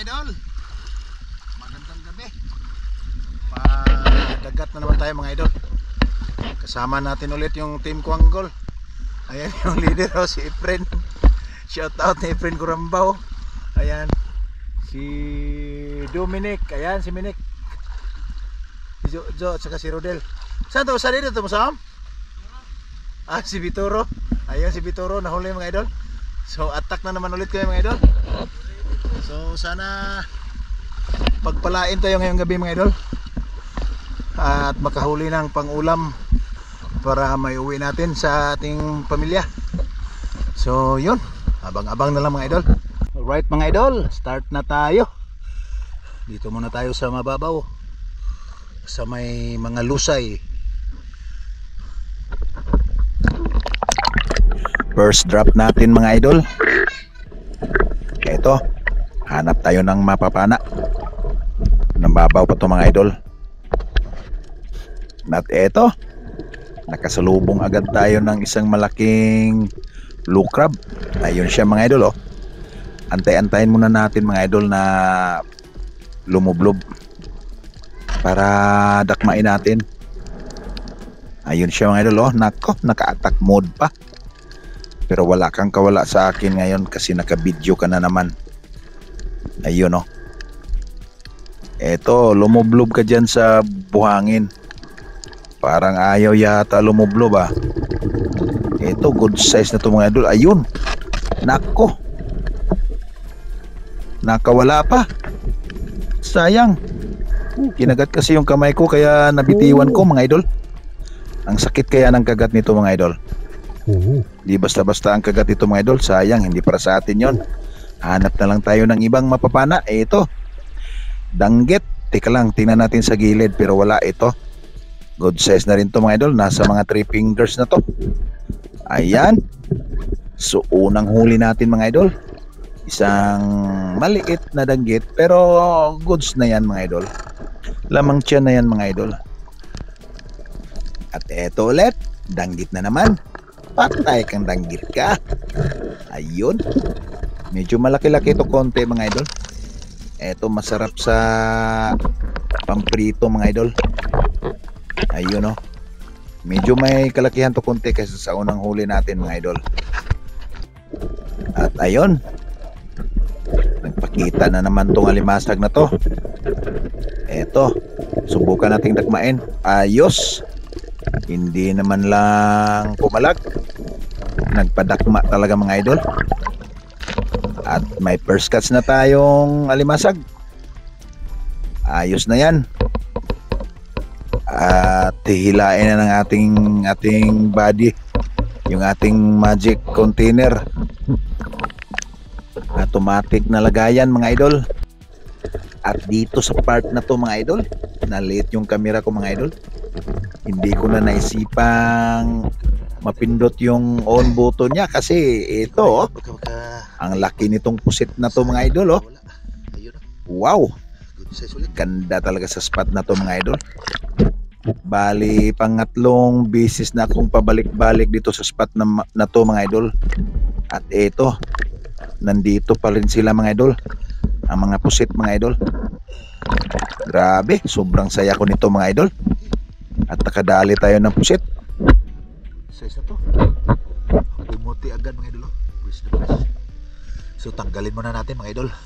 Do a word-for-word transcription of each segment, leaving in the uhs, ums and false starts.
idol. Magandang gabi. Padagat na naman tayo mga idol. Kasama natin ulit yung team Kuanggol. Ayan yung leader oh, si Efren. Shout out ni Efren Kurambaw. Ayan si Dominic. Ayan si Minik. Si Jo, Jo at saka si Rodel. Saan to? Saan dito to mo Sam? Ah, si Vitoro. Ayan si Vitoro, nahuli mga idol. So attack na naman ulit kayo mga idol. So sana pagpalain tayo ngayong gabi mga idol. At makahuli ng pang-ulam para may uwi natin sa ating pamilya. So yun, abang-abang na lang mga idol. Alright mga idol, start na tayo. Dito muna tayo sa mababaw, sa may mga lusay. First drop natin mga idol. Ito, hanap tayo ng mapapana. Nambabaw pa to mga idol. At ito, nakasalubong agad tayo ng isang malaking blue crab. Ayun siya mga idol oh. Antay-antayin muna natin mga idol na lumublob para dakmain natin. Ayun siya mga idol oh. Nako, naka-attack mode pa. Pero wala kang kawala sa akin ngayon kasi naka-video ka na naman. Ayun oh. Eto, lumublob ka dyan sa buhangin. Parang ayaw yata lumublob ah. Eto, good size na to mga idol. Ayun. Nako. Nakawala pa. Sayang. Kinagat kasi yung kamay ko kaya nabitiwan ko mga idol. Ang sakit kaya ng kagat nito mga idol. Oo. Di basta-basta ang kagat ito mga idol. Sayang, hindi para sa atin yon. Hanap na lang tayo ng ibang mapapana. Eh, ito, danggit. Teka lang, tingnan natin sa gilid. Pero wala ito. Good size na rin to mga idol. Nasa mga three fingers na to. Ayan. So unang huli natin mga idol, isang maliit na danggit. Pero goods na yan mga idol. Lamang tiyan na yan mga idol. At eto ulit, danggit na naman. Patay kang danggit ka. Ayun. Medyo malaki-laki ito konti mga idol. Eto masarap sa pamprito mga idol. Ayun oh. Medyo may kalakihan to konti kaysa sa unang huli natin mga idol. At ayun, nagpakita na naman tong alimasag na to. Eto, subukan nating dakmain. Ayos. Hindi naman lang pumalag, nagpadakma talaga mga idol. At may first catch na tayong alimasag. Ayos na yan. At hihilain na ng ating ating body yung ating magic container. Automatic na lagayan mga idol. At dito sa part na to mga idol, na-late yung camera ko mga idol. Hindi ko na naisipang mapindot yung on button niya kasi ito oh, ang laki nitong pusit na to mga idol oh. Wow, ganda talaga sa spot na to mga idol. Bali pangatlong bisis na akong pabalik-balik dito sa spot na, na to mga idol. At ito, nandito pa rin sila mga idol, ang mga pusit mga idol. Grabe, sobrang saya ko nito mga idol. At nakadali tayo ng pusit. Size na to. Pumuti agad mga idol. Press the press. So tanggalin muna natin mga idol.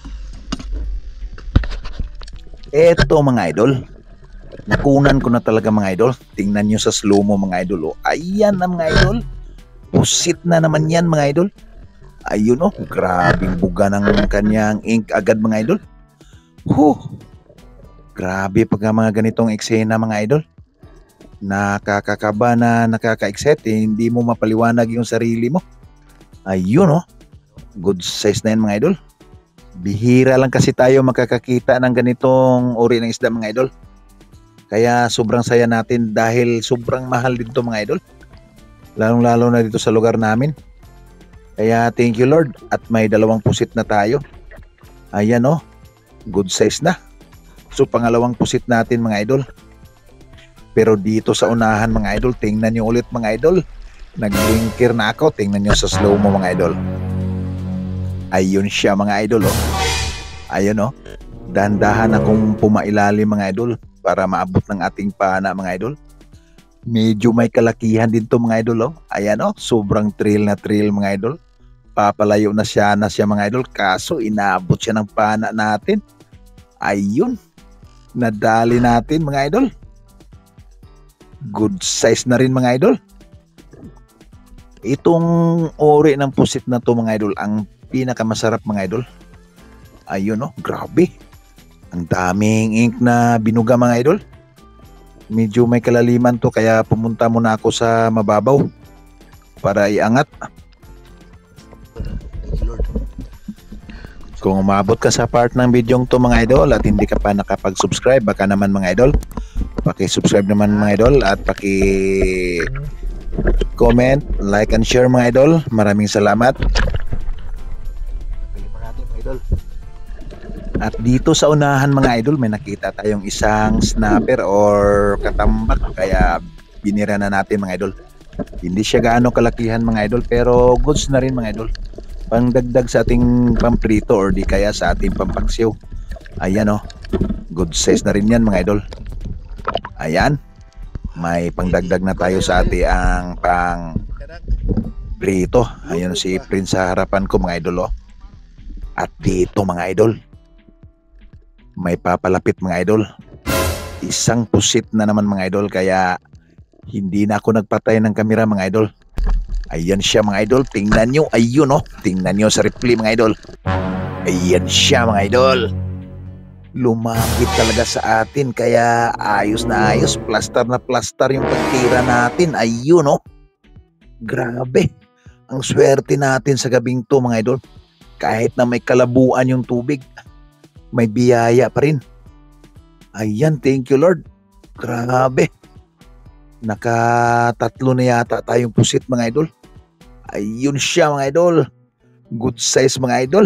Eto mga idol, nakunan ko na talaga mga idol. Tingnan nyo sa slow mo mga idol oh. Ayan na mga idol. Pusit na naman yan mga idol. Ayun oh, grabing buga ng kanyang ink agad mga idol. Huh. Grabe pag mga ganitong eksena mga idol. Nakakakaba na nakaka-excite eh. Hindi mo mapaliwanag yung sarili mo. Ayun oh. Good size na yan mga idol. Bihira lang kasi tayo makakakita ng ganitong uri ng isda mga idol. Kaya sobrang saya natin dahil sobrang mahal dito mga idol. Lalong lalo na dito sa lugar namin. Kaya thank you Lord. At may dalawang pusit na tayo. Ayan oh. Good size na. So pangalawang pusit natin mga idol. Pero dito sa unahan mga idol, tingnan nyo ulit mga idol. Nag-linkir na ako. Tingnan nyo sa slow mo mga idol. Ayun siya mga idol oh. Ayun oh. Dahan-dahan akong pumailalim mga idol para maabot ng ating pana mga idol. Medyo may kalakihan din to mga idol oh. Ayan oh, sobrang trail na trail mga idol. Papalayo na siya na siya mga idol, kaso inaabot siya ng pana natin. Ayun, nadali natin mga idol. Good size na rin mga idol. Itong uri ng pusit na to mga idol, ang pinakamasarap mga idol. Ayun oh, grabe. Ang daming ink na binuga mga idol. Medyo may kalaliman to kaya pumunta muna ako sa mababaw para iangat. Kung umabot ka sa part ng video to mga idol at hindi ka pa nakapag-subscribe, baka naman mga idol, paki-subscribe naman mga idol at paki-comment, like and share mga idol. Maraming salamat. At dito sa unahan mga idol, may nakita tayong isang snapper or katambak, kaya binira na natin mga idol. Hindi siya gaano kalakihan mga idol, pero goods na rin mga idol. Pangdagdag sa ating pamprito or di kaya sa ating pampaksiw. Ayan oh, good size na rin yan mga idol. Ayan, may pangdagdag na tayo sa ating ang pang prito. Ayan si Prince sa harapan ko mga idol oh. At dito mga idol, may papalapit mga idol. Isang pusit na naman mga idol, kaya hindi na ako nagpatay ng kamera mga idol. Ayan siya mga idol, tingnan nyo. Ayun oh, tingnan nyo sa replay mga idol. Ayan siya mga idol. Lumapit talaga sa atin, kaya ayos na ayos. Plaster na plaster yung pagtira natin. Ayun oh, grabe. Ang swerte natin sa gabing to mga idol. Kahit na may kalabuan yung tubig, may biyaya pa rin. Ayan, thank you Lord. Grabe. Nakatatlo na yata tayong pusit mga idol. Ayun siya mga idol. Good size mga idol.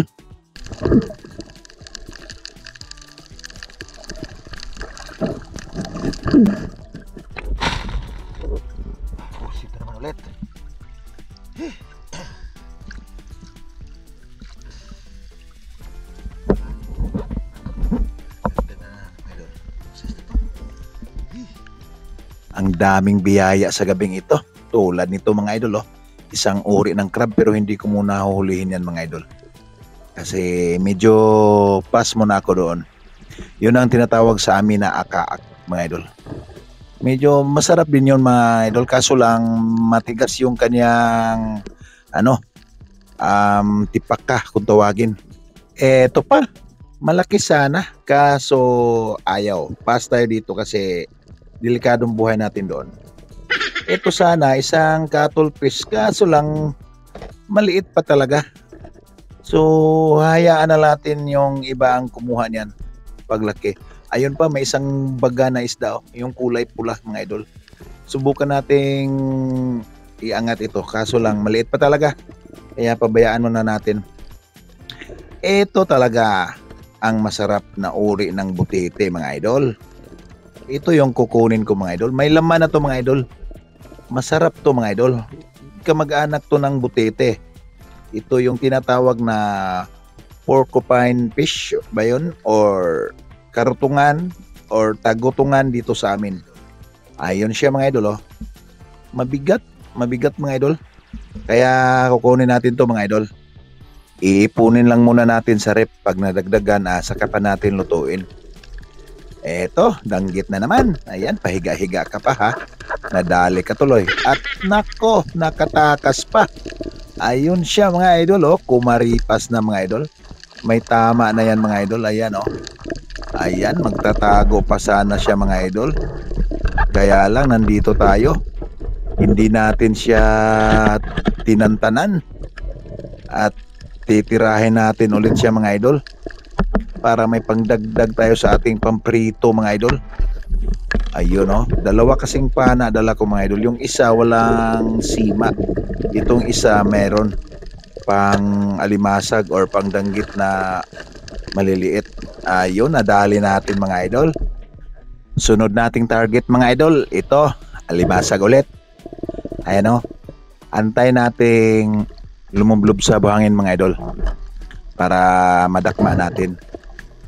Pusit naman ulit. Ang daming biyaya sa gabing ito. Tulad nito mga idol oh. Isang uri ng crab, pero hindi ko muna huhulihin yan mga idol. Kasi medyo pass muna ako doon. Yun ang tinatawag sa amin na akaak mga idol. Medyo masarap din yun mga idol, kaso lang matigas yung kanyang ano, um, tipaka kung tawagin. Eto pa, malaki sana, kaso ayaw. Pass tayo dito kasi delikadong buhay natin doon. Ito sana isang cuttlefish, kaso lang maliit pa talaga. So hayaan na natin yung iba ang kumuha niyan paglaki. Ayun pa, may isang baga na isda oh, yung kulay pula mga idol. Subukan nating iangat ito, kaso lang maliit pa talaga, kaya pabayaan muna natin. Ito talaga ang masarap na uri ng butete mga idol. Ito yung kukunin ko mga idol. May laman na to mga idol. Masarap to mga idol. Kamag-anak to ng butete. Ito yung tinatawag na porcupine fish ba yun? Or karutungan or tagutungan dito sa amin. Ayun siya mga idol oh. Mabigat. Mabigat mga idol. Kaya kukunin natin to mga idol. Iipunin lang muna natin sa rep. Pag nadagdagan, ah, saka pa natin lutuin. Eto, danggit na naman. Ayan, pahiga-higa ka pa ha. Nadali ka tuloy. At nako, nakatakas pa. Ayun siya mga idol oh. Kumaripas na mga idol. May tama na yan mga idol. Ayan oh. Ayan, magtatago pa sana siya mga idol. Kaya lang nandito tayo. Hindi natin siya tinantanan. At titirahin natin ulit siya mga idol. Para may pangdagdag tayo sa ating pamprito mga idol. Ayun oh, dalawa kasing pana dala ko mga idol. Yung isa walang sima. Itong isa meron pang alimasag or pang danggit na maliliit. Ayun, nadali natin mga idol. Sunod nating target mga idol, ito, alimasag ulit. Ayan oh, antay nating lumublob sa buhangin mga idol para madakma natin.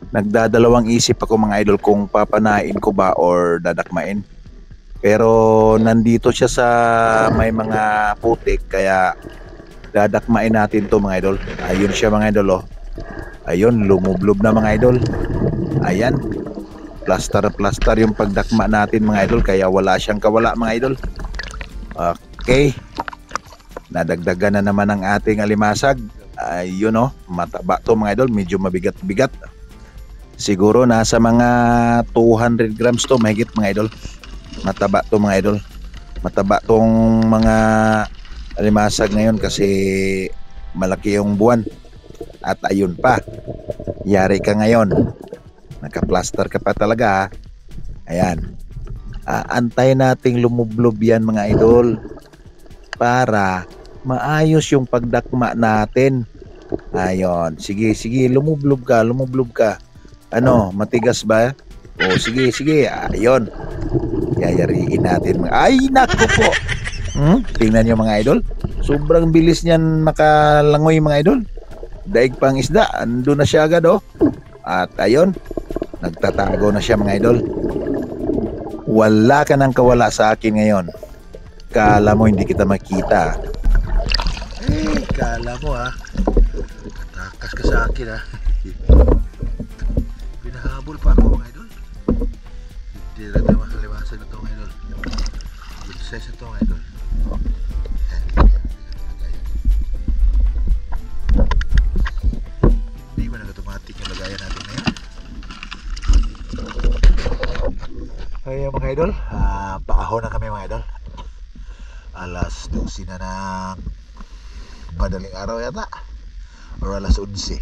Nagdadalawang isip ako mga idol kung papanain ko ba or dadakmain. Pero nandito siya sa may mga putik kaya dadakmain natin to mga idol. Ayun siya mga idol oh. Ayun, lumublob na mga idol. Ayan. Plaster plaster yung pagdakma natin mga idol kaya wala siyang kawala mga idol. Okay. Nadagdagan na naman ang ating alimasag. Ayun oh, mataba to mga idol, medyo mabigat-bigat. Siguro nasa mga two hundred grams to mahigit mga idol. Mataba to mga idol. Mataba tong mga alimasag ngayon kasi malaki yung buwan. At ayun pa, yari ka ngayon. Naka-plaster ka pa talaga ha. Ayan. Aantayin nating lumublob yan mga idol para maayos yung pagdakma natin. Ayun. Sige, sige, lumublob ka, lumublob ka. Ano, matigas ba? O sige, sige. Ayun. Yayariin natin. Ay, naku po. Hmm? Tingnan nyo mga idol. Sobrang bilis niyan makalangoy mga idol. Daig pang isda. Ando na siya agad oh. At ayun. Nagtatago na siya mga idol. Wala ka nang kawala sa akin ngayon. Kala mo hindi kita makita. Eh, kala mo ha. Takas ka sa akin ha. Pinahabol pa ako mga idol. Hindi na naman makaliwasan na ito mga idol. Good size na ito mga idol. Hindi ba nag-automatic yung lagayan natin ngayon? Ay mga idol, uh, paahon na kami mga idol. Alas twelve na ng madaling araw yata. Or alas eleven.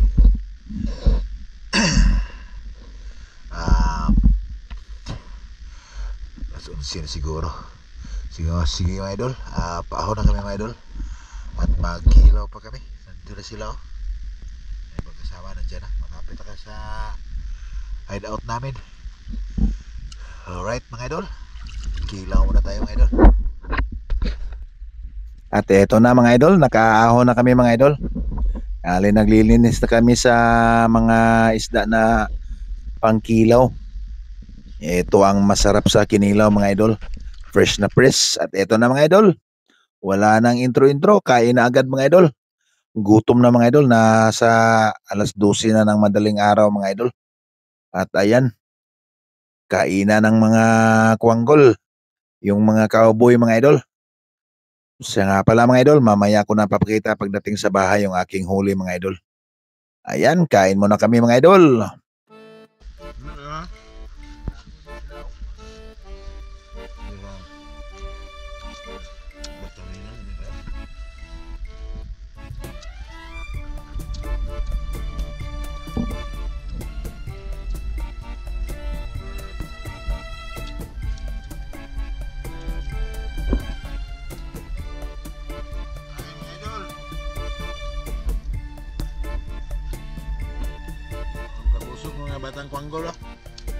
um, alas eleven na siguro. Sige, sige mga idol, uh, paahon na kami mga idol. At magkilaw pa kami. Nandito na sila oh. May pagkasama nandiyan na. Makapit ka sa hideout namin. Alright mga idol, kilaw muna tayo mga idol. At eto na mga idol, nakaahon na kami mga idol. Ali naglilinis na kami sa mga isda na pangkilaw. Ito ang masarap sa kinilaw mga idol. Fresh na fresh. At eto na mga idol, wala nang intro-intro, kain na agad mga idol. Gutom na mga idol, nasa alas twelve na ng madaling araw mga idol. At ayan, kainan ng mga kuwanggol, yung mga cowboy mga idol. Siya nga pala mga idol, mamaya ko na papakita pagdating sa bahay yung aking huli mga idol. Ayan, kain muna kami mga idol. Batang kuwanggol oh.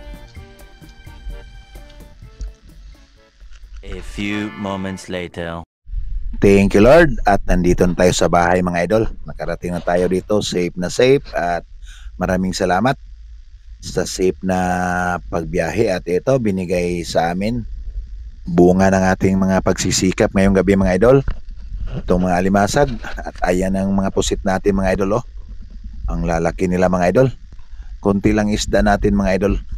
A few moments later. Thank you Lord. At nandito na tayo sa bahay mga idol. Nakarating na tayo dito, safe na safe. At maraming salamat sa safe na pagbiyahe. At ito binigay sa amin bunga ng ating mga pagsisikap ngayong gabi mga idol. Itong mga alimasag. At ayan ang mga pusit natin mga idol oh. Ang lalaki nila mga idol. Konti lang isda natin mga idol.